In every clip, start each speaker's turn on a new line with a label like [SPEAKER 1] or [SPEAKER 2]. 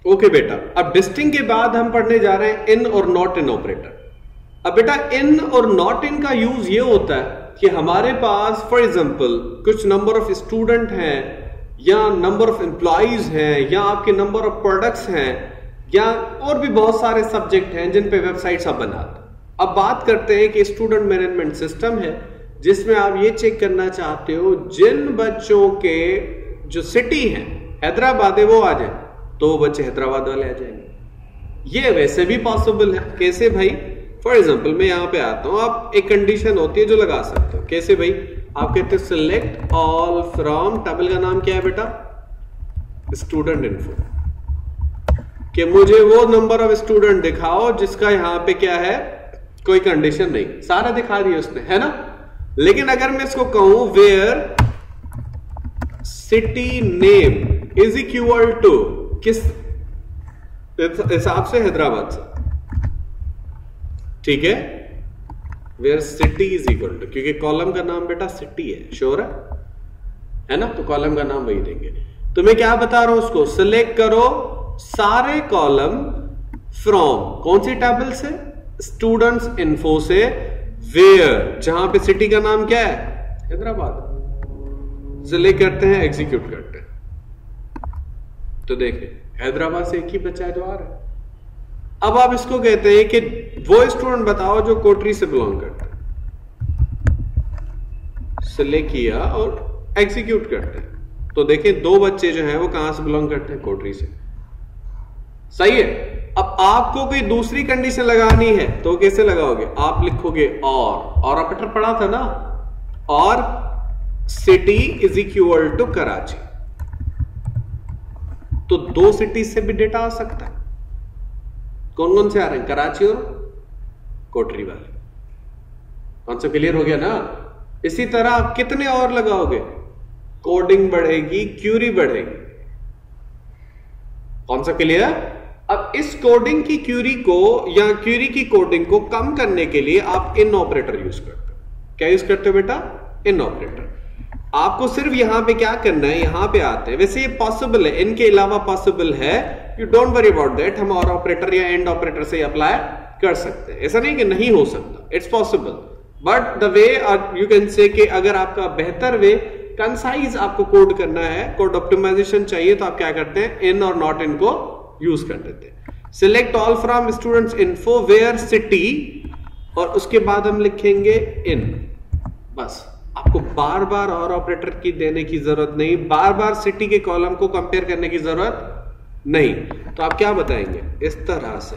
[SPEAKER 1] Okay बेटा, अब distinct के बाद हम पढ़ने जा रहे हैं इन और नॉट इन ऑपरेटर। अब बेटा इन और नॉट इन का यूज ये होता है कि हमारे पास फॉर एग्जांपल कुछ नंबर ऑफ स्टूडेंट हैं या नंबर ऑफ एम्प्लॉइज हैं या आपके नंबर ऑफ प्रोडक्ट्स हैं या और भी बहुत सारे सब्जेक्ट हैं जिन पे वेबसाइट्स आप बनाते हैं। अब बात करते हैं कि स्टूडेंट मैनेजमेंट सिस्टम है जिसमें आप ये चेक करना चाहते हो जिन बच्चों के जो सिटी है हैदराबाद है वो आ जाए, तो वो बच्चे हैदराबाद वाले आ जाएंगे। ये वैसे भी पॉसिबल है। कैसे भाई? फॉर एग्जाम्पल मैं यहां पे आता हूं, आप एक कंडीशन होती है जो लगा सकते हो। कैसे भाई? आप कहते हैं सिलेक्ट ऑल फ्रॉम, टेबल का नाम क्या है बेटा? स्टूडेंट इन्फो, कि मुझे वो नंबर ऑफ स्टूडेंट दिखाओ जिसका यहां पे क्या है, कोई कंडीशन नहीं, सारा दिखा दिया उसने, है ना। लेकिन अगर मैं इसको कहूं where city name is equal to, किस हिसाब से? हैदराबाद से, ठीक है। Where city is equal to, क्योंकि कॉलम का नाम बेटा सिटी है, श्योर है ना, तो कॉलम का नाम वही देंगे। तो मैं क्या बता रहा हूं उसको, सिलेक्ट करो सारे कॉलम फ्रॉम, कौन सी टेबल से? स्टूडेंट्स इन्फो से, वेयर, जहां पे सिटी का नाम क्या है? हैदराबाद। सिलेक्ट करते हैं, एग्जीक्यूट करते हैं, तो देखें हैदराबाद से एक ही बच्चा है जो आ रहा है। अब आप इसको कहते हैं कि वो स्टूडेंट बताओ जो कोटरी से बिलोंग करता है। सिलेक्ट किया और एग्जीक्यूट करते हैं, तो देखें दो बच्चे जो हैं वो कहां से बिलोंग करते हैं? कोटरी से। सही है। अब आपको कोई दूसरी कंडीशन लगानी है तो कैसे लगाओगे? आप लिखोगे और ऑपरेटर पढ़ा था ना, और city is equal to Karachi, तो दो सिटी से भी डेटा आ सकता है। कौन कौन से आ रहे हैं? कराची और कोटरी वाले। कॉन्सेप्ट क्लियर हो गया ना। इसी तरह आप कितने और लगाओगे? कोडिंग बढ़ेगी, क्यूरी बढ़ेगी। Concept clear? अब इस कोडिंग की क्यूरी को या क्यूरी की कोडिंग को कम करने के लिए आप इन ऑपरेटर यूज करते हो। क्या यूज करते हो बेटा? In operator. आपको सिर्फ यहां पे क्या करना है, यहां पे आते हैं। वैसे ये पॉसिबल है, इनके अलावा पॉसिबल है, you don't worry about that. हम और ऑपरेटर या एंड ऑपरेटर से अप्लाई कर सकते हैं, ऐसा नहीं कि नहीं हो सकता, it's possible. But the way you can say कि अगर आपका बेहतर वे कंसाइज आपको कोड करना है, कोड ऑप्टिमाइजेशन चाहिए, तो आप क्या करते हैं? इन और नॉट इन को यूज कर देते हैं। Select all from students info where city, और उसके बाद हम लिखेंगे इन। बस, आपको बार बार और ऑपरेटर की देने की जरूरत नहीं, बार बार सिटी के कॉलम को कंपेयर करने की जरूरत नहीं। तो आप क्या बताएंगे? इस तरह से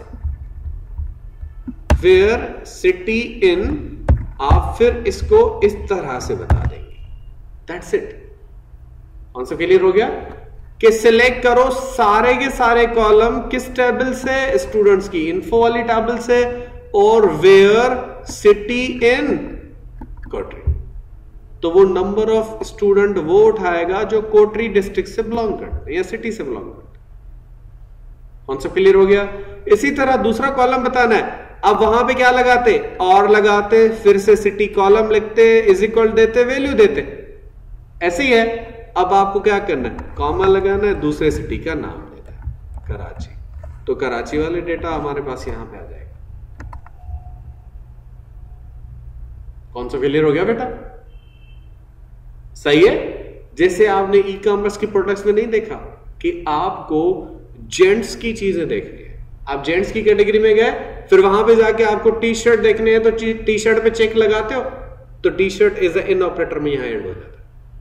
[SPEAKER 1] वेयर सिटी इन, आप फिर इसको इस तरह से बता देंगे। That's it. आंसर क्लियर हो गया कि सिलेक्ट करो सारे के सारे कॉलम किस टेबल से? स्टूडेंट्स की इन्फो वाली टेबल से, और वेयर सिटी इन कोटरी, तो वो नंबर ऑफ स्टूडेंट वो उठाएगा जो कोटरी डिस्ट्रिक्ट से बिलोंग करते हैं या सिटी से बिलोंग करते हैं। कॉन्सेप्ट क्लियर हो गया। इसी तरह दूसरा कॉलम बताना है। अब वहां पे क्या लगाते? और लगाते, फिर से सिटी कॉलम लिखते, इज इक्वल देते, वैल्यू देते, ऐसे ही है। अब आपको क्या करना है? कॉमा लगाना है, दूसरे सिटी का नाम देना है, कराची, तो कराची वाले डेटा हमारे पास यहां पे आ जाएगा। कौन सा क्लियर हो गया बेटा? सही है। जैसे आपने ई कॉमर्स की प्रोडक्ट्स में नहीं देखा कि आपको जेंट्स की चीजें देखनी है, आप जेंट्स की कैटेगरी में गए, फिर वहां पे जाके आपको टी शर्ट देखने हैं, तो टी शर्ट पे चेक लगाते हो, तो T shirt as in operator में यहां एड हो जाता है।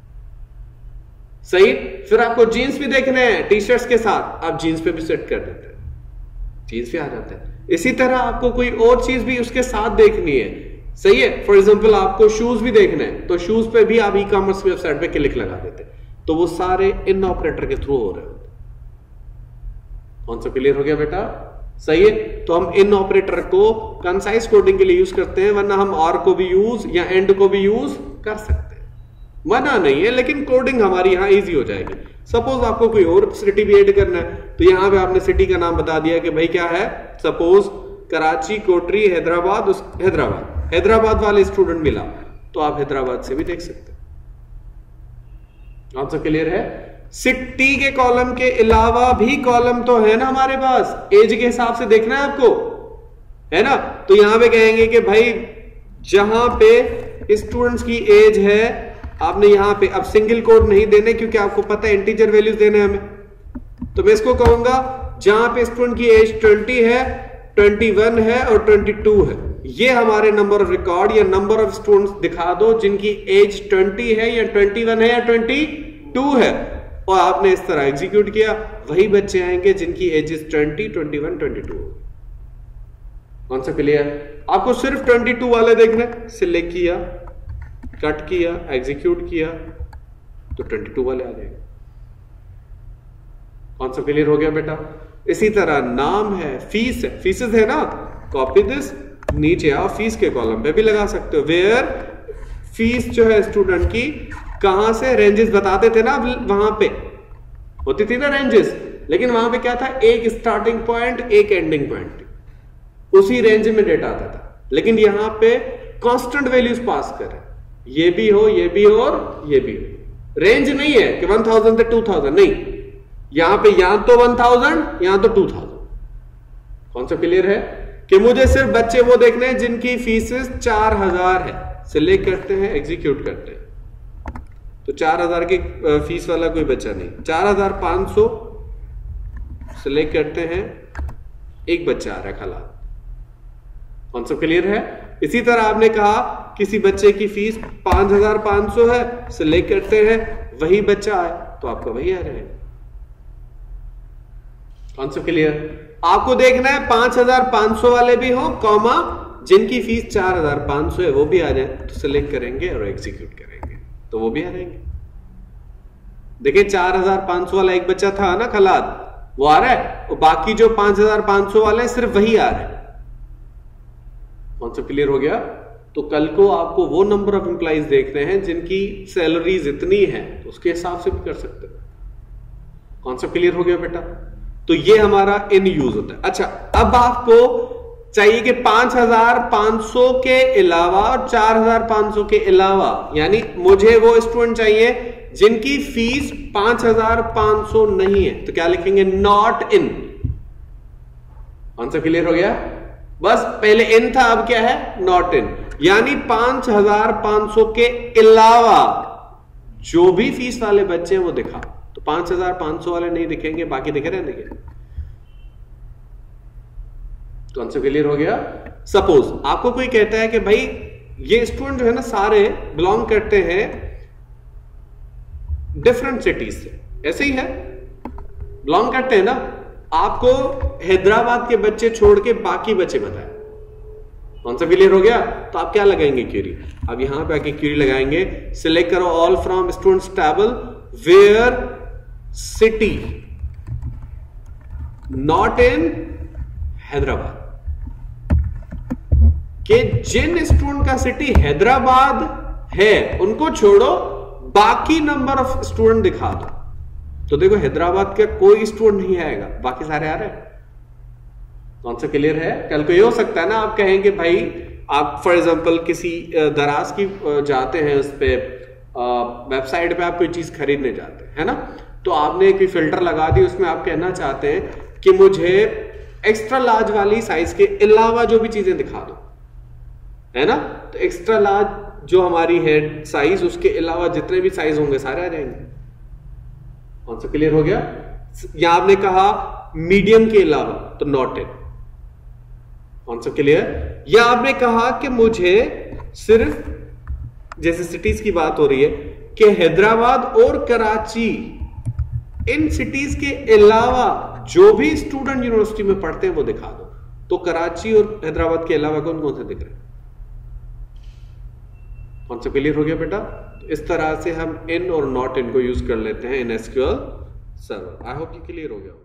[SPEAKER 1] सही। फिर आपको जीन्स भी देखने हैं टी शर्ट्स के साथ, आप जीन्स पे भी सेट कर देते हैं, जीन्स पे आ जाते हैं। इसी तरह आपको कोई और चीज भी उसके साथ देखनी है, सही है। फॉर एग्जांपल आपको शूज भी देखना है, तो शूज पे भी आप ई कॉमर्स वेबसाइट पे क्लिक लगा देते हैं, तो वो सारे इन ऑपरेटर के थ्रू हो रहे होते। कौन सा क्लियर हो गया बेटा? सही है। तो हम इन ऑपरेटर को कंसाइज कोडिंग के लिए यूज करते हैं, वरना हम और को भी यूज या एंड को भी यूज कर सकते हैं, मना नहीं है, लेकिन कोडिंग हमारी यहां इजी हो जाएगी। सपोज आपको कोई और सिटी भी ऐड करना है, तो यहां पे आपने सिटी का नाम बता दिया कि भाई क्या है, सपोज कराची, कोटरी, हैदराबाद, हैदराबाद वाले स्टूडेंट मिला, तो आप हैदराबाद से भी देख सकते हैं। आंसर क्लियर है? सिटी के कॉलम के अलावा भी कॉलम तो है ना हमारे पास, एज के हिसाब से देखना है आपको, है ना। तो यहां पे कहेंगे कि भाई जहां पे स्टूडेंट्स की एज है, आपने यहां पे अब सिंगल कोड नहीं देने क्योंकि आपको पता है इंटीजर वैल्यूज देने हमें, तो मैं इसको कहूंगा जहां पे स्टूडेंट की एज 20 है, 21 है और 22 है, ये हमारे नंबर ऑफ रिकॉर्ड या नंबर ऑफ स्टूडेंट्स दिखा दो जिनकी एज 20 है या 21 है या 22 है, और आपने इस तरह एग्जीक्यूट किया, वही बच्चे आएंगे जिनकी एजेस 20, 21, 22। कौन सा क्लियर? आपको सिर्फ 22 वाले देखने, सिलेक्ट किया, कट किया, एग्जीक्यूट किया तो 22 वाले आ जाएंगे। कौन सा क्लियर हो गया बेटा? इसी तरह नाम है, फीस है, फीसेस है ना, कॉपी दिस, नीचे आओ फीस के कॉलम पे भी लगा सकते हो, वेयर फीस जो है स्टूडेंट की कहां से, रेंजेस बताते थे ना, वहां पे होती थी ना रेंजेस, लेकिन वहां पे क्या था, एक स्टार्टिंग पॉइंट एक एंडिंग पॉइंट, उसी रेंज में डेटा आता था। लेकिन यहां पे कांस्टेंट वैल्यूज पास करें, ये भी हो, ये भी हो और ये भी हो, रेंज नहीं है कि 1000 से 2000, नहीं, यहां पे यहां तो 1000, यहां तो 2000। कौन सा क्लियर है कि मुझे सिर्फ बच्चे वो देखने हैं जिनकी फीसेस 4000 है, सिलेक्ट करते हैं, एग्जीक्यूट करते हैं, तो 4000 की फीस वाला कोई बच्चा नहीं, 4500 सिलेक्ट करते हैं, एक बच्चा आ रहा है खाला। कौन सा क्लियर है? इसी तरह आपने कहा किसी बच्चे की फीस 5500 है, सिलेक्ट करते हैं, वही बच्चा आए तो आपका वही आ रहा है। कौन सा क्लियर? आपको देखना है 5500 वाले भी हो, कॉमा जिनकी फीस 4500 है वो भी आ जाए, तो सिलेक्ट करेंगे और एग्जीक्यूट करेंगे तो वो भी आ जाएंगे। देखिए 4500 वाला एक बच्चा था ना खलाद, वो आ रहा है, और बाकी जो 5500 वाले सिर्फ वही आ रहा है। कौन सा क्लियर हो गया? तो कल को आपको वो नंबर ऑफ एम्प्लॉइज देखने हैं जिनकी सैलरीज इतनी है, तो उसके हिसाब से भी कर सकते हैं। कौन सा क्लियर हो गया बेटा? तो ये हमारा इन यूज होता है। अच्छा, अब आपको चाहिए कि 5500 के अलावा और 4500 के अलावा, यानी मुझे वो स्टूडेंट चाहिए जिनकी फीस 5500 नहीं है, तो क्या लिखेंगे? Not in. कौन सा क्लियर हो गया? बस पहले इन था, अब क्या है? नॉट इन, यानी 5500 के अलावा जो भी फीस वाले बच्चे हैं वो दिखा, तो 5500 वाले नहीं दिखेंगे, बाकी दिखे रहने के। कौन सा क्लियर हो गया? सपोज आपको कोई कहता है कि भाई ये स्टूडेंट जो है ना सारे बिलोंग करते हैं डिफरेंट सिटीज से, ऐसे ही है, बिलोंग करते हैं ना, आपको हैदराबाद के बच्चे छोड़ के बाकी बच्चे बताए। कौन सा क्लियर हो गया? तो आप क्या लगाएंगे? क्वेरी। अब यहां पे आके क्वेरी लगाएंगे, सिलेक्ट करो all from students table where city not in Hyderabad, कि जिन स्टूडेंट का सिटी हैदराबाद है उनको छोड़ो, बाकी नंबर ऑफ स्टूडेंट दिखा दो। तो देखो हैदराबाद का कोई स्टूडेंट नहीं आएगा, बाकी सारे आ रहे हैं। कौन सा क्लियर है? कल को ये हो सकता है ना, आप कहेंगे भाई आप फॉर एग्जांपल किसी दराज की जाते हैं, उस पे वेबसाइट पे आप कोई चीज खरीदने जाते हैं, है ना, तो आपने कोई फिल्टर लगा दी, उसमें आप कहना चाहते हैं कि मुझे एक्स्ट्रा लार्ज वाली साइज के अलावा जो भी चीजें दिखा दो, है ना, तो एक्स्ट्रा लार्ज जो हमारी है साइज, उसके अलावा जितने भी साइज होंगे सारे आ जाएंगे। कौन सा क्लियर हो गया? यहां आपने कहा मीडियम के अलावा, तो नॉट इन। कौन सा क्लियर? या आपने कहा कि मुझे सिर्फ, जैसे सिटीज की बात हो रही है, कि हैदराबाद और कराची इन सिटीज के अलावा जो भी स्टूडेंट यूनिवर्सिटी में पढ़ते हैं वो दिखा दो, तो कराची और हैदराबाद के अलावा कौन कौन से दिख रहे हैं? कौन सा क्लियर हो गया बेटा? तो इस तरह से हम इन और नॉट इन को यूज कर लेते हैं in SQL server. I hope ये क्लियर हो गया।